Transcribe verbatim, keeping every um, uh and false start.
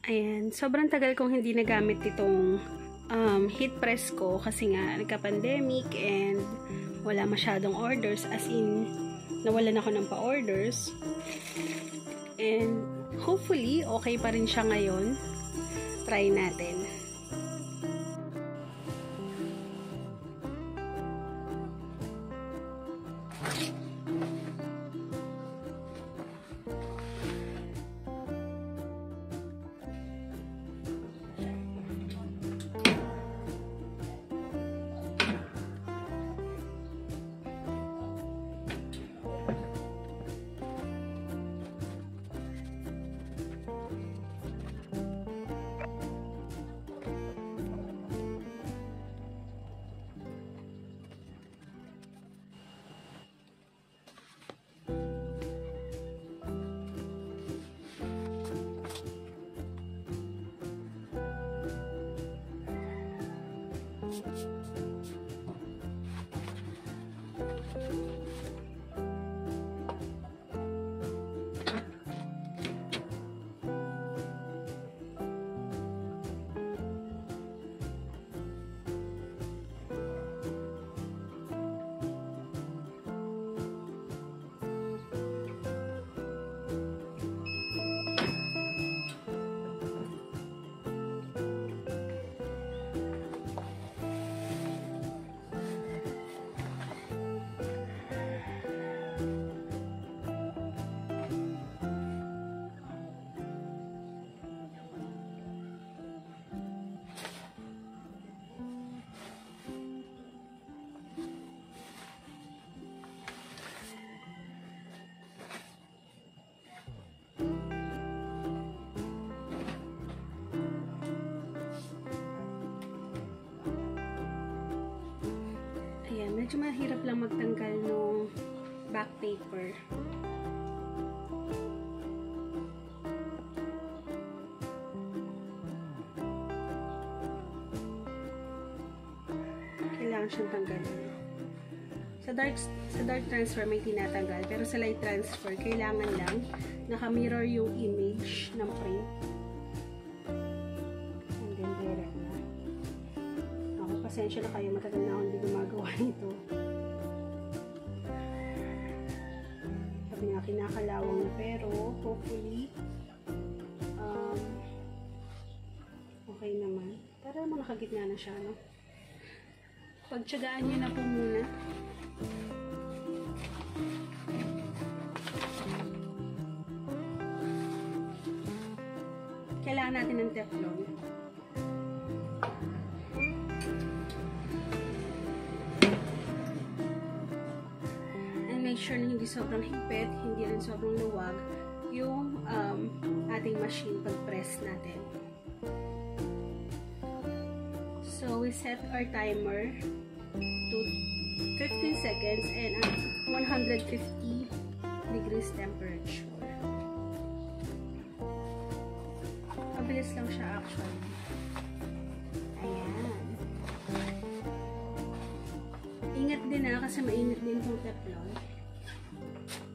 Ayan, sobrang tagal kong hindi nagamit itong um, heat press ko kasi nga nagka-pandemic and wala masyadong orders, as in nawalan ako ng pa-orders. And hopefully okay pa rin siya ngayon. Try natin. Ayan, medyo mahirap lang magtanggal ng back paper. Kailangan siyang tanggalin. Sa dark, sa dark transfer may tinatanggal, pero sa light transfer kailangan lang naka-mirror yung image ng print. And then direct na. Ako, pasensya na kayo, matagal na ako hindi gumagawa nito. Sabi nga, kinakalawang na, pero hopefully um, okay naman. Para mo nakagitna na siya, no? Pagtsagaan nyo na po muna. Kailangan natin ng Teflon. And make sure na hindi sobrang higpit, hindi rin sobrang luwag yung um, ating machine pag-press natin. So, we set our timer to fifteen seconds and at one hundred fifty degrees temperature. Mabilis lang siya actually. Ayan. Ingat din na kasi mainit din itong Teflon.